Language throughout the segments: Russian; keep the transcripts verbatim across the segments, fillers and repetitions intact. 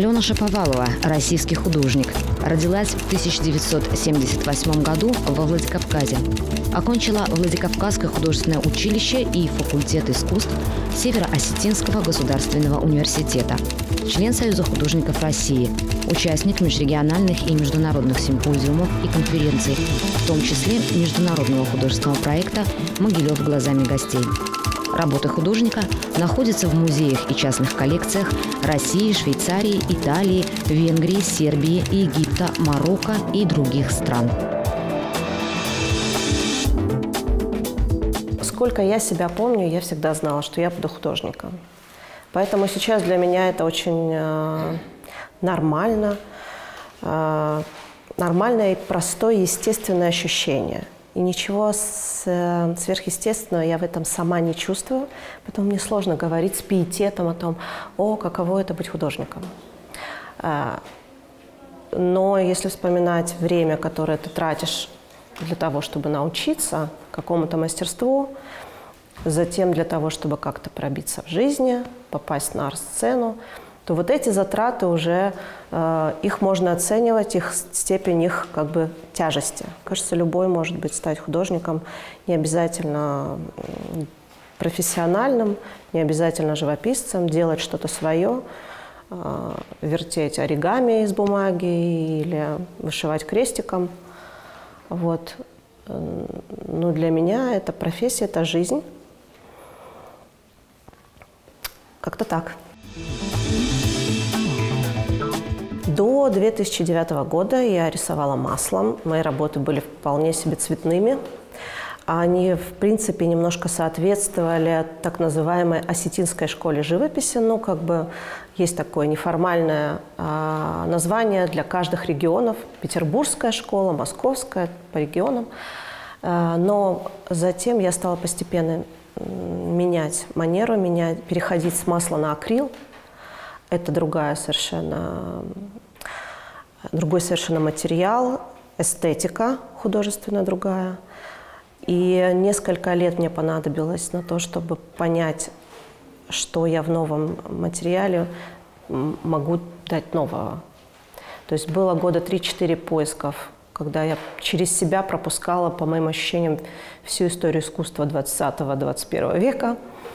Алена Шаповалова – российский художник. Родилась в тысяча девятьсот семьдесят восьмом году во Владикавказе. Окончила Владикавказское художественное училище и факультет искусств Северо-Осетинского государственного университета. Член Союза художников России. Участник межрегиональных и международных симпозиумов и конференций, в том числе международного художественного проекта «Могилев глазами гостей». Работы художника находятся в музеях и частных коллекциях России, Швейцарии, Италии, Венгрии, Сербии, Египта, Марокко и других стран. Сколько я себя помню, я всегда знала, что я буду художником. Поэтому сейчас для меня это очень э, нормально, э, нормальное и простое, естественное ощущение. И ничего с, э, сверхъестественного я в этом сама не чувствую, поэтому мне сложно говорить с пиететом о том, о, каково это быть художником. Э, но если вспоминать время, которое ты тратишь для того, чтобы научиться какому-то мастерству, затем для того, чтобы как-то пробиться в жизни, попасть на арт-сцену, то вот эти затраты уже, э, их можно оценивать, их степень их как бы тяжести. Кажется, любой может быть стать художником, не обязательно профессиональным, не обязательно живописцем, делать что-то свое, э, вертеть оригами из бумаги или вышивать крестиком. Вот. Но для меня это профессия, это жизнь. Как-то так. До две тысячи девятого года я рисовала маслом. Мои работы были вполне себе цветными. Они, в принципе, немножко соответствовали так называемой осетинской школе живописи. Ну, как бы есть такое неформальное а, название для каждых регионов. Петербургская школа, московская, по регионам. А, но затем я стала постепенно менять манеру, менять, переходить с масла на акрил. Это другая совершенно, другой совершенно материал, эстетика художественная другая. И несколько лет мне понадобилось на то, чтобы понять, что я в новом материале могу дать нового. То есть было года три-четыре поисков, когда я через себя пропускала, по моим ощущениям, всю историю искусства двадцатого-двадцать первого века.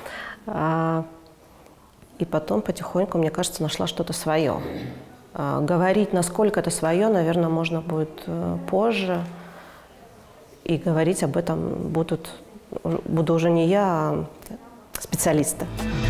И потом потихоньку, мне кажется, нашла что-то свое. Говорить, насколько это свое, наверное, можно будет позже. И говорить об этом будут, буду уже не я, а специалисты.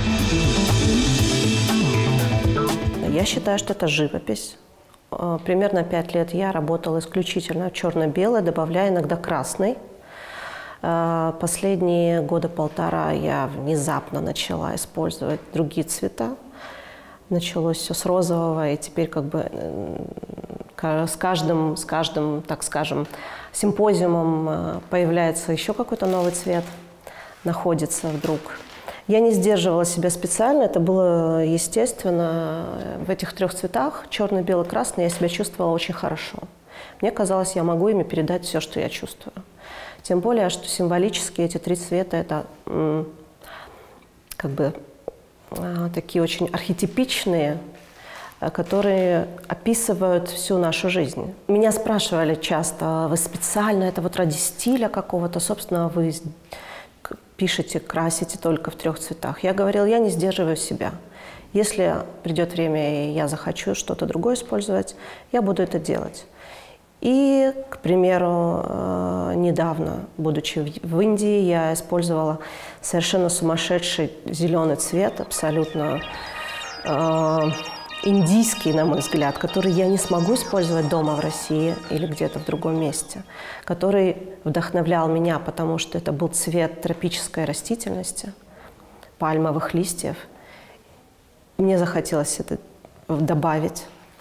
Я считаю, что это живопись. Примерно пять лет я работала исключительно черно-белой, добавляя иногда красный. Последние года полтора я внезапно начала использовать другие цвета. Началось все с розового, и теперь как бы с каждым, с каждым, так скажем, симпозиумом появляется еще какой-то новый цвет, находится вдруг. Я не сдерживала себя специально, это было естественно. В этих трех цветах, черный, белый, красный, я себя чувствовала очень хорошо. Мне казалось, я могу ими передать все, что я чувствую. Тем более, что символически эти три цвета – это как бы такие очень архетипичные, которые описывают всю нашу жизнь. Меня спрашивали часто, вы специально это вот ради стиля какого-то, собственно, вы пишете, красите только в трех цветах. Я говорила, я не сдерживаю себя. Если придет время, и я захочу что-то другое использовать, я буду это делать. И, к примеру, недавно, будучи в Индии, я использовала совершенно сумасшедший зеленый цвет, абсолютно э, индийский, на мой взгляд, который я не смогу использовать дома в России или где-то в другом месте, который вдохновлял меня, потому что это был цвет тропической растительности, пальмовых листьев. Мне захотелось это добавить,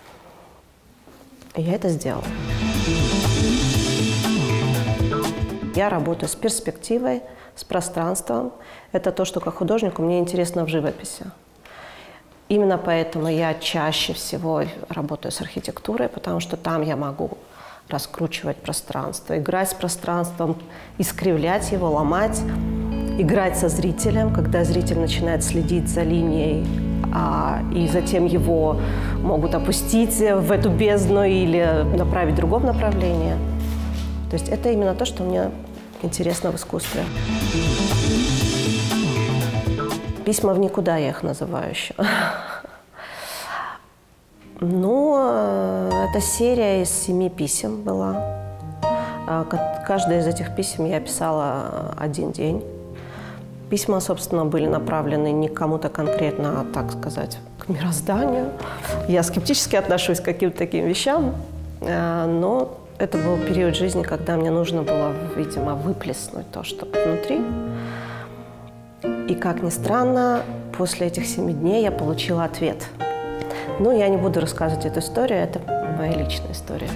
и я это сделала. Я работаю с перспективой, с пространством. Это то, что как художнику мне интересно в живописи. Именно поэтому я чаще всего работаю с архитектурой, потому что там я могу раскручивать пространство, играть с пространством, искривлять его, ломать, играть со зрителем, когда зритель начинает следить за линией а, и затем его могут опустить в эту бездну или направить в другом направлении. То есть это именно то, что мне интересно в искусстве. Письма в никуда, я их называю еще. Ну, это серия из семи писем была. Каждое из этих писем я писала один день. Письма, собственно, были направлены не к кому-то конкретно, а, так сказать, к мирозданию. Я скептически отношусь к каким-то таким вещам, но это был период жизни, когда мне нужно было, видимо, выплеснуть то, что внутри. И, как ни странно, после этих семи дней я получила ответ. Но я не буду рассказывать эту историю, это моя личная история.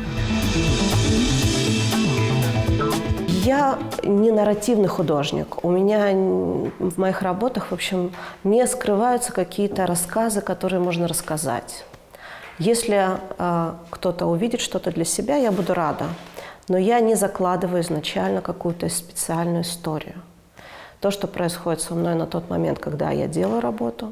Я не нарративный художник. У меня в моих работах, в общем, не скрываются какие-то рассказы, которые можно рассказать. Если э, кто-то увидит что-то для себя, я буду рада. Но я не закладываю изначально какую-то специальную историю. То, что происходит со мной на тот момент, когда я делаю работу,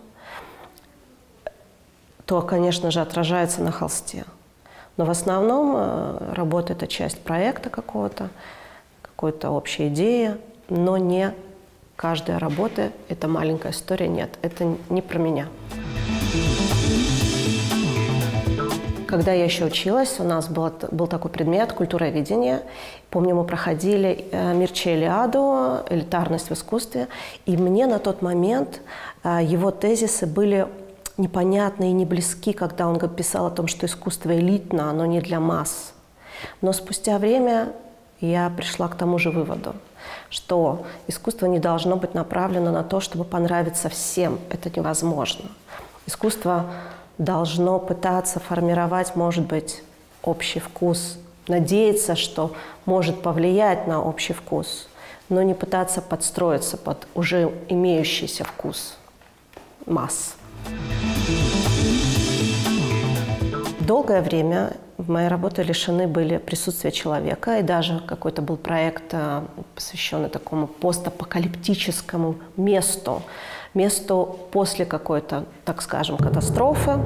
то, конечно же, отражается на холсте. Но в основном э, работа – это часть проекта какого-то, какой-то общей идеи, но не каждая работа – это маленькая история. Нет, это не про меня. Когда я еще училась, у нас был, был такой предмет «Культуроведение». Помню, мы проходили Мирча Элиаду «Элитарность в искусстве», и мне на тот момент его тезисы были непонятны и не близки, когда он писал о том, что искусство элитно, оно не для масс. Но спустя время я пришла к тому же выводу, что искусство не должно быть направлено на то, чтобы понравиться всем. Это невозможно. Искусство должно пытаться формировать, может быть, общий вкус, надеяться, что может повлиять на общий вкус, но не пытаться подстроиться под уже имеющийся вкус масс. Долгое время мои работы лишены были присутствия человека, и даже какой-то был проект, посвященный такому постапокалиптическому месту, месту после какой-то, так скажем, катастрофы,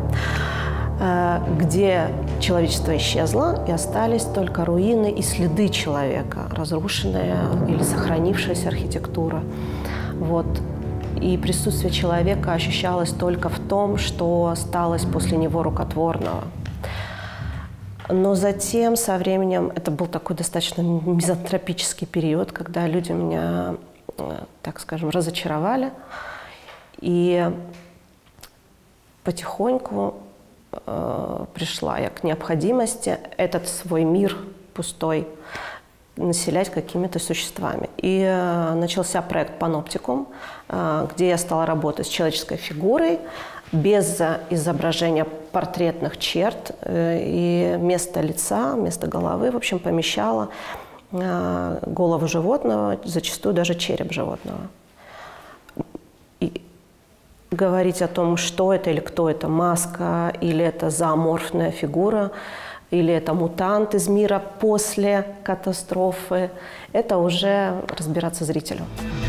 где человечество исчезло, и остались только руины и следы человека, разрушенная или сохранившаяся архитектура. Вот. И присутствие человека ощущалось только в том, что осталось после него рукотворного. Но затем, со временем, это был такой достаточно мизантропический период, когда люди меня, так скажем, разочаровали. И потихоньку э, пришла я к необходимости этот свой мир пустой населять какими-то существами. И э, начался проект «Паноптикум», э, где я стала работать с человеческой фигурой, без изображения портретных черт, э, и вместо лица, вместо головы, в общем, помещала э, голову животного, зачастую даже череп животного. И говорить о том, что это или кто это, маска, или это зооморфная фигура, или это мутант из мира после катастрофы, это уже разбираться зрителю.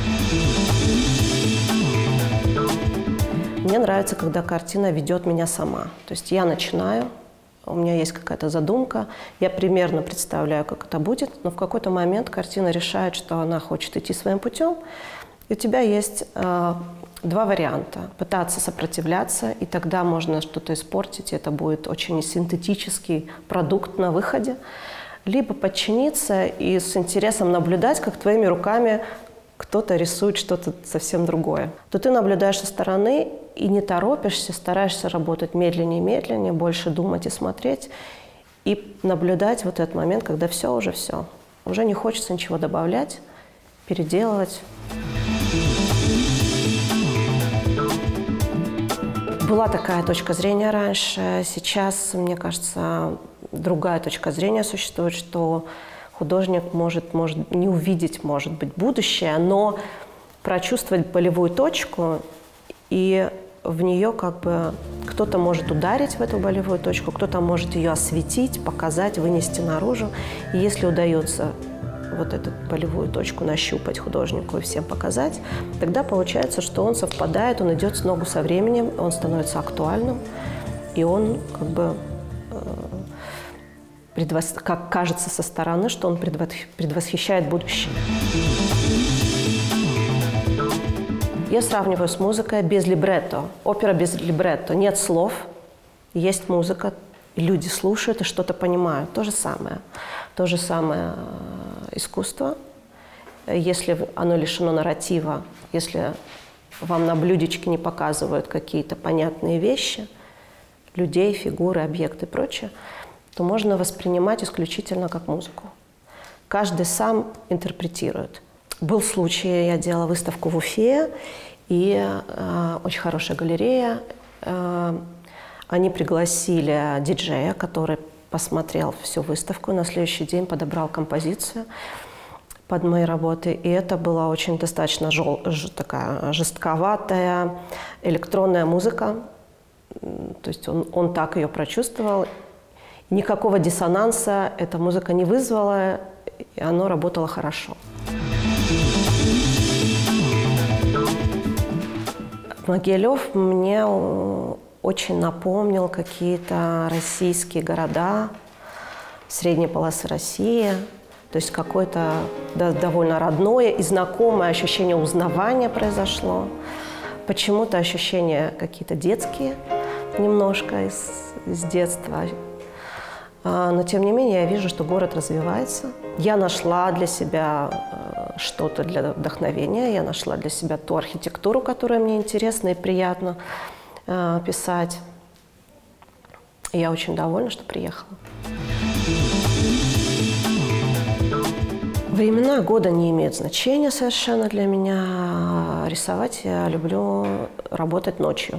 Мне нравится, когда картина ведет меня сама. То есть я начинаю, у меня есть какая-то задумка, я примерно представляю, как это будет, но в какой-то момент картина решает, что она хочет идти своим путем, и у тебя есть э, два варианта. Пытаться сопротивляться, и тогда можно что-то испортить, и это будет очень синтетический продукт на выходе. Либо подчиниться и с интересом наблюдать, как твоими руками кто-то рисует что-то совсем другое. То ты наблюдаешь со стороны и не торопишься, стараешься работать медленнее и медленнее, больше думать и смотреть, и наблюдать вот этот момент, когда все уже все. Уже не хочется ничего добавлять, переделывать. Была такая точка зрения раньше. Сейчас, мне кажется, другая точка зрения существует, что художник может, может не увидеть, может быть, будущее, но прочувствовать болевую точку, и в нее как бы кто-то может ударить в эту болевую точку, кто-то может ее осветить, показать, вынести наружу. И если удается вот эту болевую точку нащупать художнику и всем показать, тогда получается, что он совпадает, он идет с ногу со временем, он становится актуальным, и он как бы, предвос... как кажется со стороны, что он предвосхищает будущее. Я сравниваю с музыкой без либретто. Опера без либретто. Нет слов, есть музыка, и люди слушают и что-то понимают. То же самое. То же самое искусство. Если оно лишено нарратива, если вам на блюдечке не показывают какие-то понятные вещи, людей, фигуры, объекты и прочее, то можно воспринимать исключительно как музыку. Каждый сам интерпретирует. Был случай, я делала выставку в Уфе, и э, очень хорошая галерея. Э, они пригласили диджея, который посмотрел всю выставку, на следующий день подобрал композицию под мои работы. И это была очень достаточно жел, ж, такая жестковатая электронная музыка. То есть он, он так ее прочувствовал. Никакого диссонанса эта музыка не вызвала, и оно работало хорошо. Могилев мне очень напомнил какие-то российские города, средней полосы России. То есть какое-то да, довольно родное и знакомое ощущение узнавания произошло. Почему-то ощущения какие-то детские, немножко из, из детства. Но, тем не менее, я вижу, что город развивается. Я нашла для себя что-то для вдохновения. Я нашла для себя ту архитектуру, которая мне интересна и приятно э, писать. И я очень довольна, что приехала. Времена года не имеют значения совершенно для меня. Рисовать я люблю работать ночью.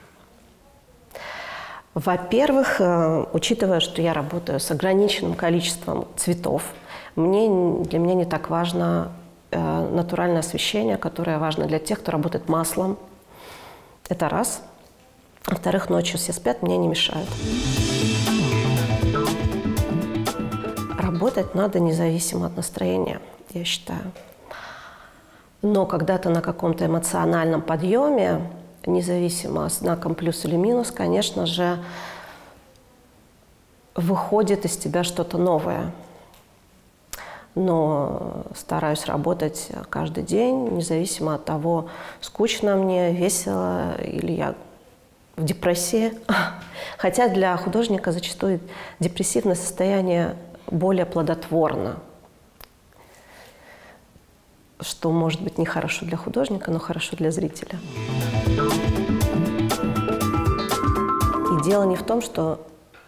Во-первых, учитывая, что я работаю с ограниченным количеством цветов, мне, для меня не так важно э, натуральное освещение, которое важно для тех, кто работает маслом. Это раз. Во-вторых, ночью все спят, мне не мешают. Работать надо независимо от настроения, я считаю. Но когда ты на каком-то эмоциональном подъеме, независимо с знаком плюс или минус, конечно же, выходит из тебя что-то новое. Но стараюсь работать каждый день, независимо от того, скучно мне, весело или я в депрессии. Хотя для художника зачастую депрессивное состояние более плодотворно, что может быть нехорошо для художника, но хорошо для зрителя. И дело не в том, что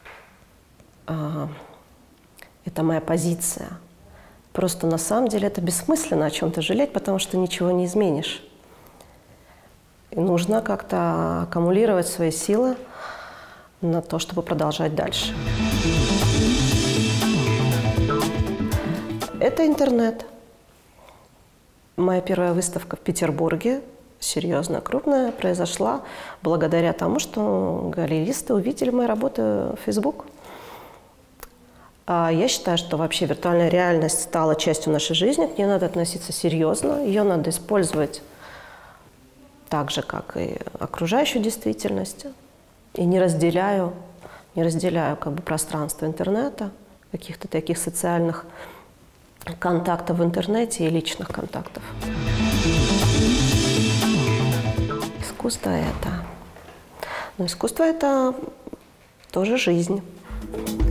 э, это моя позиция. Просто на самом деле это бессмысленно о чем-то жалеть, потому что ничего не изменишь. И нужно как-то аккумулировать свои силы на то, чтобы продолжать дальше. Это интернет. Моя первая выставка в Петербурге, серьезно крупная, произошла благодаря тому, что галеристы увидели мои работы в Facebook. Я считаю, что вообще виртуальная реальность стала частью нашей жизни, к ней надо относиться серьезно, ее надо использовать так же, как и окружающую действительность. И не разделяю, не разделяю как бы пространство интернета, каких-то таких социальных контактов в интернете и личных контактов. Искусство это. Но искусство это тоже жизнь.